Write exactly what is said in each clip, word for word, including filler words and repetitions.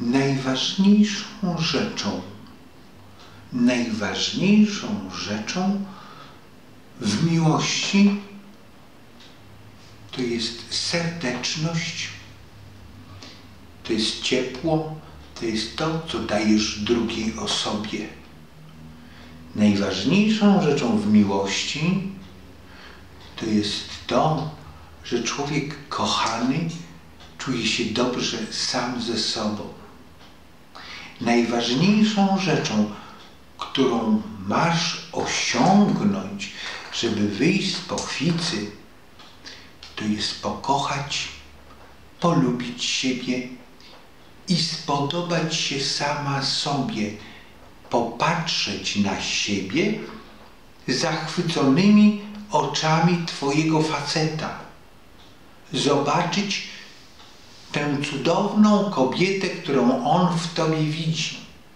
najważniejszą rzeczą, najważniejszą rzeczą w miłości to jest serdeczność, to jest ciepło, to jest to, co dajesz drugiej osobie. Najważniejszą rzeczą w miłości to jest to, że człowiek kochany czuje się dobrze sam ze sobą. Najważniejszą rzeczą, którą masz osiągnąć, żeby wyjść z pochwicy, to jest pokochać, polubić siebie i spodobać się sama sobie, popatrzeć na siebie zachwyconymi oczami twojego faceta, zobaczyć tę cudowną kobietę, którą on w tobie widzi.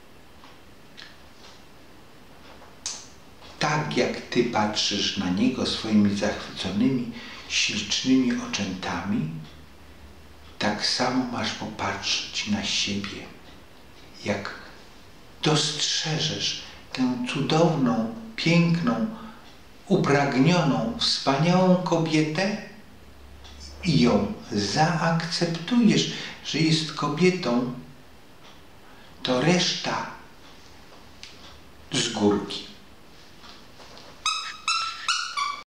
Tak jak ty patrzysz na niego swoimi zachwyconymi, ślicznymi oczętami, tak samo masz popatrzeć na siebie. Jak dostrzeżesz tę cudowną, piękną, upragnioną, wspaniałą kobietę i ją zaakceptujesz, że jest kobietą, to reszta z górki.